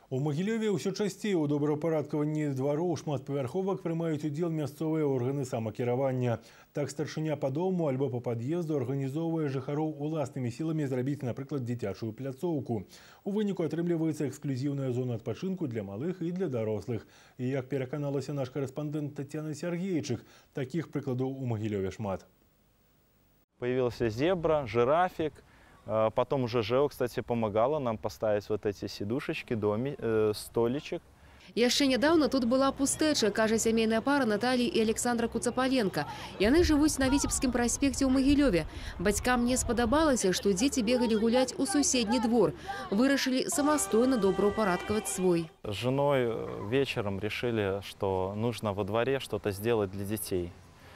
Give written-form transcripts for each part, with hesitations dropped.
У Магілёве ўсё часцей у добраўпарадкаванні двароў шматпавярховак прымаюць удзел мясцовыя органы самакіравання. Так старшыня па дому альбо па пад'езду арганізоўвае жыхароў уласнымі сіламі зрабіць, напрыклад, дзіцячую пляцоўку. У выніку атрымліваецца эксклюзіўная зона адпачынку для малых і для дарослых. І як пераканалася наш карэспандэнт Тацяна Сергейчык, такіх прыкладаў у Магілёве шмат. Появился зебра, жирафик. Потом уже ЖЭО, кстати, помогала нам поставить вот эти сидушечки, столичек. Яшчэ нядаўна тут была пустэча, кажа сямейная пара Натальи і Александра Куцапаленко. Яны жывуць на Віцебскім праспекце ў Магілёве. Бацькам не спадабалася, што дзеці бегалі гуляць у суседні двор. Вырашылі самастойна добраўпарадкаваць свой. С женой вечером решили, что нужно во дворе что-то сделать для детей.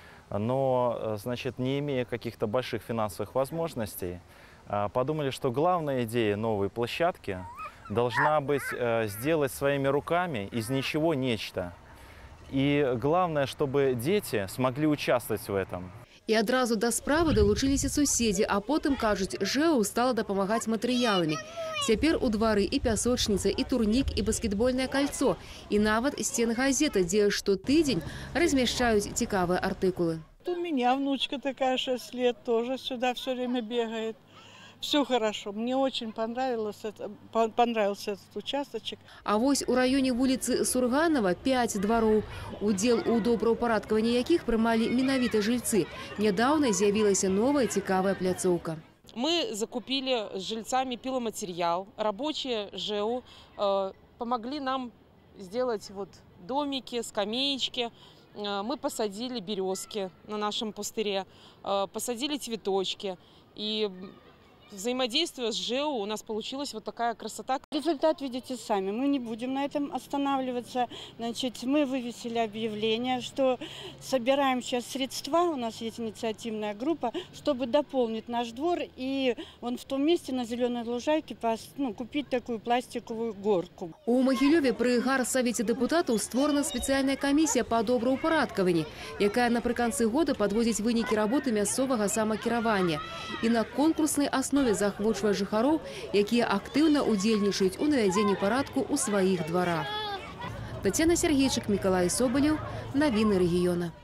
Но, значит, не имея каких-то больших финансовых возможностей, подумали, что главная идея новой площадки должна быть сделать своими руками из ничего нечто. И главное, чтобы дети смогли участвовать в этом. І адразу да справы далучыліся суседзі, а потым, кажуць, ЖЭО стала дапамагаць матэрыяламі. Цяпер у двары і пясочніца, і турнік, і баскетбольнае кольцо, і нават сцены газеты, дзе штотыдзень размяшчаюць цікавыя артыкулы. У меня внучка такая 6 лет, тоже сюда все время бегает. Все хорошо. Мне очень понравился этот участочек. А вось у районе вуліцы Сурганова 5 двароў, удзел у добраўпарадкаванні якіх прымалі менавіта жильцы. Нядаўна з'явілася новая цікавая пляцоўка. Мы закупили с жильцами пиломатериал. Рабочие ЖЭО помогли нам сделать вот домики, скамеечки. Мы посадили березки на нашем пустыре, посадили цветочки. И взаимодействуя с ЖЭО, у нас получилась вот такая красота. Результат видите сами. Мы не будем на этом останавливаться. Значит, мы вывесили объявление, что собираем сейчас средства, у нас есть инициативная группа, чтобы дополнить наш двор и вон в том месте на зеленой лужайке купить такую пластиковую горку. У Магілёве пры гарсавеце дэпутатаў створана спецыяльная камісія па добраўпарадкаванні, якая напрыканцы года падводзіць вынікі работы мясцовага самакіравання і на конкурснай аснове заахвочвае жыхароў, якія актыўна удзельнічаюць у навядзенні парадку ў сваіх дварах. Тацяна Сергейчык, Мікалай Собалеў, навіны рэгіёна.